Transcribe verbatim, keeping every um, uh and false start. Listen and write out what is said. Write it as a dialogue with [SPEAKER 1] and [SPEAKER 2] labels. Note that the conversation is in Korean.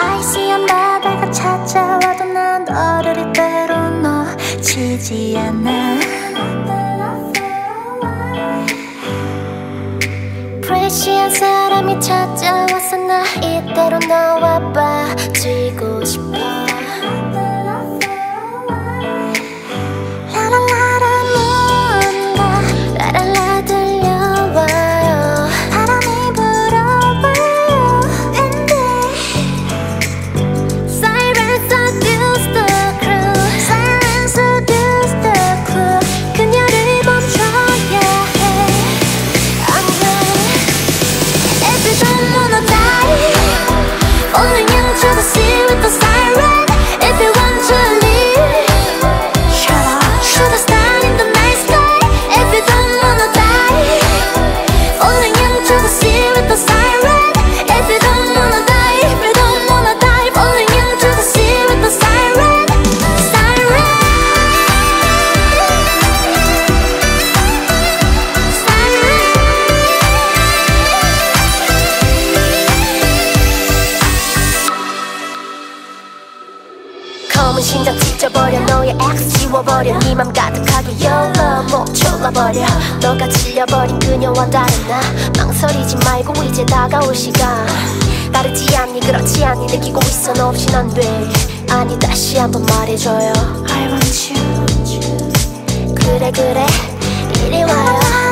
[SPEAKER 1] 아이시한 바다가 찾아와도 난 너를 이대로 놓치지 않아. 프레시한 사람이 찾아와서 나 이대로 너와 빠지고 싶어. 라라라라 뭔가 라라라 들려와요. 바람이 불어와요. And Siren seduce the crew. Siren seduce the crew. 그녀를 멈춰야 해. I'm ready. If you don't wanna die, falling into the sea with the siren. If you want to leave, shut up. Shoot a star in the night sky. If you don't wanna die, falling into the sea with the siren. If you don't wanna die, if you don't wanna die, falling into the sea with the siren. Siren. 검은 심장 찢어버려. 너의 X 지워버려. 네 맘 가득하게 YOLO 목 졸라버려. 너가 질려버린 그녀와 다른 나. 망설이지 말고 이제 다가올 시간. 다르지 않니 그렇지 않니 느끼고 있어. 너 없인 안 돼. 아니 다시 한번 말해줘요. I want you. 그래 그래 이리 와요.